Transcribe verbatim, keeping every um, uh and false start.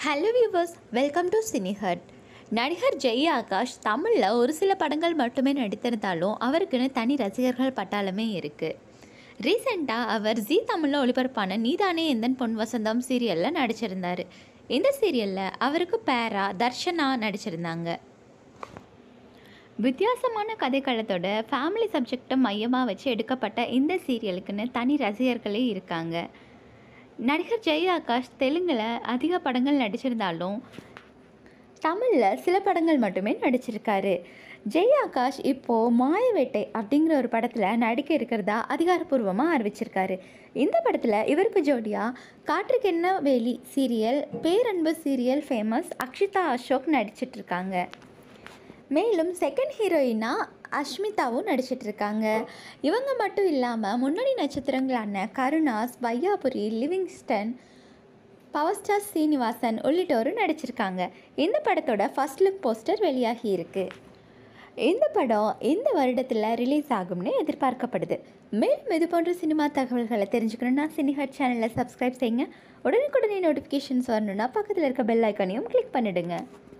Hello viewers, welcome to Cinehut. நடிகர் ஜெய் ஆகாஷ் தமிழில் ஒரு சில படங்கள் மட்டுமே நடித்திருந்தாலும் அவருக்குன்னு தனி ரசிகர்கள் பட்டாளமே இருக்குது. ரீசெண்டாக அவர் ஜீ தமிழில் ஒளிபரப்பான நீதானே எந்தன் பொன் வசந்தம் சீரியலில் நடிச்சிருந்தார். இந்த சீரியலில் அவருக்கு பேரா தர்ஷனா நடிச்சிருந்தாங்க. வித்தியாசமான கதைக்களத்தோட ஃபேமிலி சப்ஜெக்டை மையமாக வச்சு எடுக்கப்பட்ட இந்த சீரியலுக்குன்னு தனி ரசிகர்களே இருக்காங்க. நடிகர் ஜெய் ஆகாஷ் தெலுங்கில் அதிக படங்கள் நடிச்சிருந்தாலும் தமிழில் சில படங்கள் மட்டுமே நடிச்சிருக்காரு. ஜெய் ஆகாஷ் இப்போது மாயவேட்டை அப்படிங்கிற ஒரு படத்தில் நடிக்க இருக்கிறதா அதிகாரப்பூர்வமாக அறிவிச்சிருக்காரு. இந்த படத்தில் இவருக்கு ஜோடியாக Kaatrukkenna Veli serial, Peranbu serial famous Akshita Ashok நடிச்சிட்ருக்காங்க. மேலும் செகண்ட் ஹீரோயினாக அஷ்மிதாவும் நடிச்சிட்ருக்காங்க. இவங்க மட்டும் இல்லாமல் முன்னணி நட்சத்திரங்களான Karunas, Vaiyapuri, Livingston, power star Srinivasan உள்ளிட்டோரும் நடிச்சிருக்காங்க. இந்த படத்தோட ஃபர்ஸ்ட் லுக் போஸ்டர் வெளியாகி இருக்கு. இந்த படம் இந்த வருடத்தில் ரிலீஸ் ஆகும்னு எதிர்பார்க்கப்படுது. மேலும் இது போன்ற சினிமா தகவல்களை தெரிஞ்சுக்கணுன்னா சினிஹட் சேனலை சப்ஸ்கிரைப் செய்யுங்க. உடனுக்குடனே நோட்டிஃபிகேஷன்ஸ் வரணுன்னா பக்கத்தில் இருக்க பெல் ஐக்கானையும் கிளிக் பண்ணிவிடுங்க.